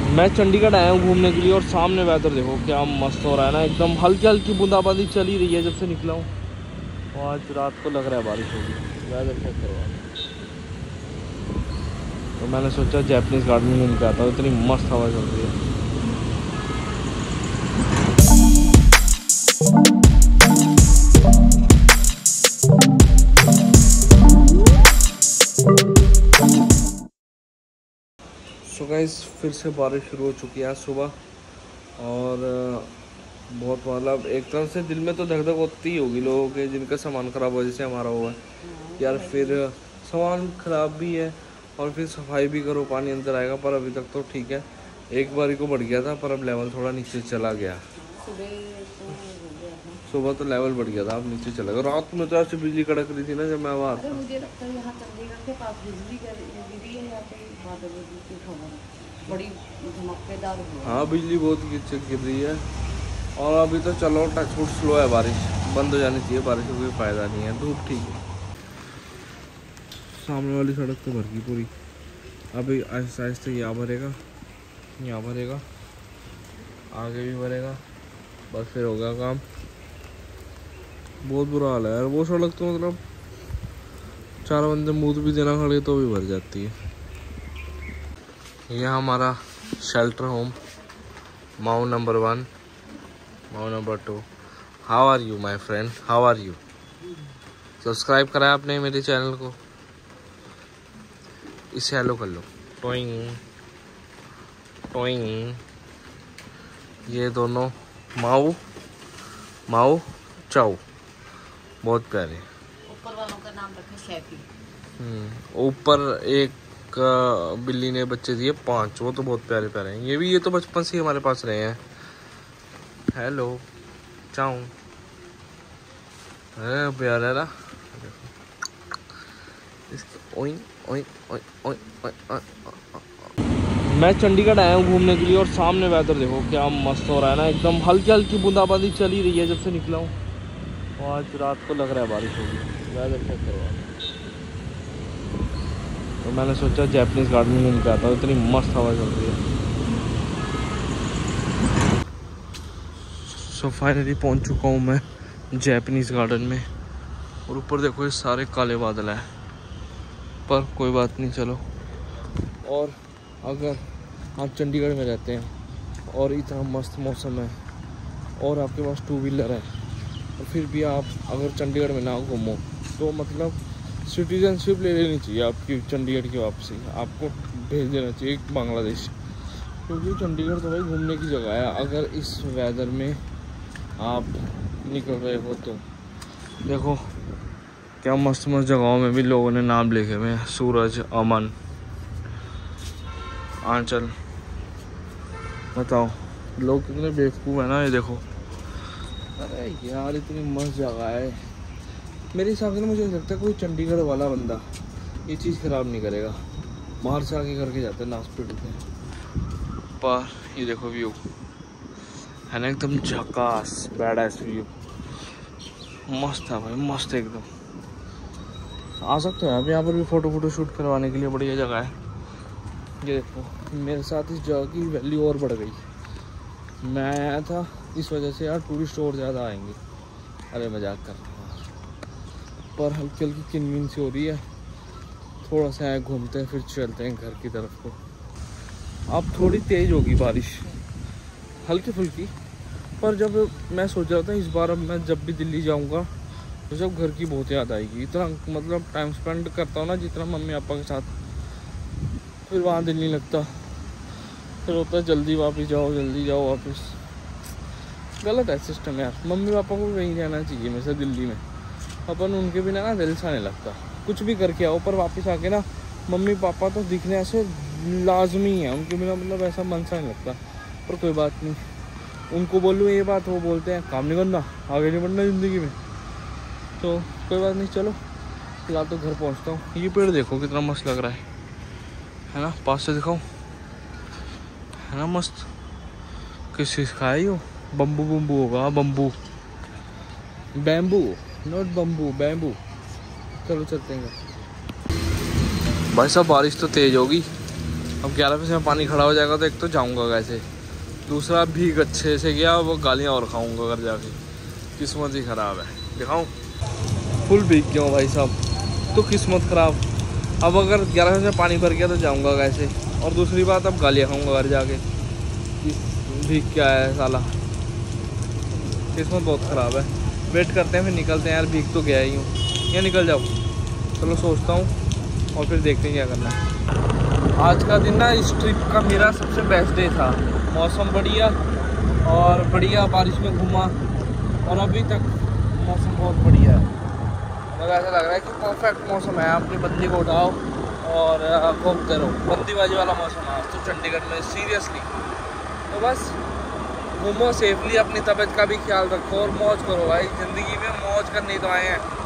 मैं चंडीगढ़ आया हूँ घूमने के लिए और सामने वेदर देखो क्या मस्त हो रहा है ना, एकदम हल्की हल्की बूंदाबांदी चल ही रही है जब से निकला हूँ। और आज रात को लग रहा है बारिश होगी, वेदर चेक करवा। तो मैंने सोचा जैपनीज गार्डन घूम के आता हूँ, इतनी मस्त हवा चल रही है। सो गाइस फिर से बारिश शुरू हो चुकी है सुबह, और बहुत मतलब एक तरह से दिल में तो धक धक होती ही होगी लोगों के जिनका सामान ख़राब हो जैसे हमारा हुआ है यार। फिर सामान ख़राब भी है और फिर सफाई भी करो, पानी अंदर आएगा। पर अभी तक तो ठीक है, एक बारी को बढ़ गया था पर अब लेवल थोड़ा नीचे चला गया। सुबह तो लेवल बढ़ गया था, अब नीचे चला गया। रात में तो ऐसे बिजली कड़क रही थी ना जब मैं वहाँ था। मुझे लगता है यहाँ चंडीगढ़ के पास बिजली गिरी है, यहाँ पे बड़ी धमाकेदार हुई है। हाँ बिजली बहुत गिर रही है। और अभी तो चलो टचवुड स्लो है, बारिश बंद हो जानी चाहिए, बारिश का कोई फ़ायदा नहीं है। धूप ठीक है, सामने वाली सड़क तो भर गई पूरी। अभी आहिस्ते आहिस्ते यहाँ भरेगा, यहाँ भरेगा, आगे भी भरेगा, बस फिर होगा काम। बहुत बुरा हाल है यार। वो सड़क तो मतलब 4 बंदे मुँह भी देना खड़े तो भी भर जाती है। यह हमारा शेल्टर होम, माऊ नंबर 1, माऊ number 2। How are you my friend, how are you? Subscribe करा है आपने मेरे चैनल को? इसे हेलो कर लो। Towing towing. ये दोनों माऊ माऊ चाऊ, बहुत प्यारे। ऊपर वालों का नाम रखा शैफी। ऊपर एक बिल्ली ने बच्चे दिए 5, वो तो बहुत प्यारे प्यारे हैं। ये तो बचपन से ही हमारे पास रहे हैं। हेलो चाऊ, प्यारा है ना। मैं चंडीगढ़ आया हूँ घूमने के लिए और सामने वेदर देखो क्या मस्त हो रहा है ना, एकदम हल्की हल्की बूंदाबांदी चल ही रही है जब से निकला हूँ। और आज रात को लग रहा है बारिश होगी, वेदर चेक करवा। तो मैंने सोचा जैपनीज गार्डन घूम के आता हूँ, इतनी मस्त हवा चल रही है। सो फाइनली पहुँच चुका हूँ मैं जैपनीज गार्डन में। और ऊपर देखो ये सारे काले बादल हैं, पर कोई बात नहीं, चलो। और अगर आप चंडीगढ़ में रहते हैं और इतना मस्त मौसम है और आपके पास 2 व्हीलर है और फिर भी आप अगर चंडीगढ़ में ना घूमो तो मतलब सिटीजनशिप ले लेनी चाहिए आपकी। चंडीगढ़ की वापसी आपको भेज देना चाहिए बांग्लादेश, क्योंकि चंडीगढ़ तो भाई घूमने की जगह है। अगर इस वेदर में आप निकल रहे हो तो देखो क्या मस्त मस्त जगहों में भी लोगों ने नाम लिखे हुए हैं। सूरज, अमन, आंचल। बताओ लोग कितने बेवकूफ़ है ना। ये देखो, अरे यार इतनी मस्त जगह है। मेरे हिसाब से मुझे लगता है कोई चंडीगढ़ वाला बंदा ये चीज़ ख़राब नहीं करेगा, बाहर से आके करके जाते हैं नाच पीट के। पर ये देखो व्यू है ना, एकदम झकास बैडास व्यू, मस्त है भाई, मस्त एकदम। आ सकते हैं आप यहाँ पर भी फ़ोटो शूट करवाने के लिए, बढ़िया जगह है। ये देखो मेरे साथ इस जगह की वैल्यू और बढ़ गई। मैं आया था इस वजह से यार, टूरिस्ट और ज़्यादा आएंगे। अरे मजाक कर रहा हूँ, पर हल्की हल्की किनमिन सी हो रही है। थोड़ा सा आए घूमते हैं फिर चलते हैं घर की तरफ को। अब थोड़ी तेज़ होगी बारिश, हल्की फुल्की। पर जब मैं सोच रहा था इस बार अब मैं जब भी दिल्ली जाऊँगा तो जब घर की बहुत याद आएगी। इतना मतलब टाइम स्पेंड करता हूँ ना जितना मम्मी पापा के साथ, फिर वहाँ दिल नहीं लगता। फिर होता है जल्दी वापस जाओ, जल्दी जाओ वापस। गलत है सिस्टम यार। मम्मी पापा को कहीं रहना चाहिए वैसे दिल्ली में, अपन उनके बिना ना दिल सा नहीं लगता। कुछ भी करके आओ पर वापस आके ना मम्मी पापा तो दिखने ऐसे लाजमी है, उनके बिना मतलब ऐसा मन सा नहीं लगता। पर कोई बात नहीं, उनको बोलूँ ये बात, वो बोलते हैं काम नहीं करना, आगे नहीं बढ़ना ज़िंदगी में। तो कोई बात नहीं, चलो फिलहाल तो घर पहुँचता हूँ। ये पेड़ देखो कितना मस्त लग रहा है ना, पास से दिखाऊँ, है ना मस्त। किस चीज़ का है ये? बम्बू बम्बू होगा, bamboo, bamboo, not bamboo, bamboo. चलो चलते हैं भाई साहब। बारिश तो तेज़ होगी अब 11 बजे में पानी खड़ा हो जाएगा तो एक तो जाऊँगा कैसे, दूसरा भीग अच्छे से गया, वो गालियाँ और खाऊँगा घर जाके, किस्मत ही ख़राब है। दिखाऊँ, फुल भीग गया हूँ भाई साहब, तो किस्मत ख़राब। अब अगर 11 बजे में पानी भर गया तो जाऊँगा कैसे, और दूसरी बात अब गालियाँ खाऊँगा घर जाके, भीग क्या है साला, किस्मत बहुत ख़राब है। वेट करते हैं फिर निकलते हैं यार, भीग तो गया ही हूँ, या निकल जाओ, चलो सोचता हूँ और फिर देखते हैं क्या करना है। आज का दिन ना इस ट्रिप का मेरा सबसे बेस्ट डे था, मौसम बढ़िया और बढ़िया, बारिश में घूमा और अभी तक मौसम बहुत बढ़िया है। मुझे ऐसा लग रहा है कि परफेक्ट मौसम है, अपनी बंदी को उठाओ और घूमते रहो, बंदीबाजी वाला मौसम है तो चंडीगढ़ में सीरियसली। तो बस घूमो सेफली, अपनी तबीयत का भी ख्याल रखो और मौज करो भाई, ज़िंदगी में मौज करनी तो आए हैं।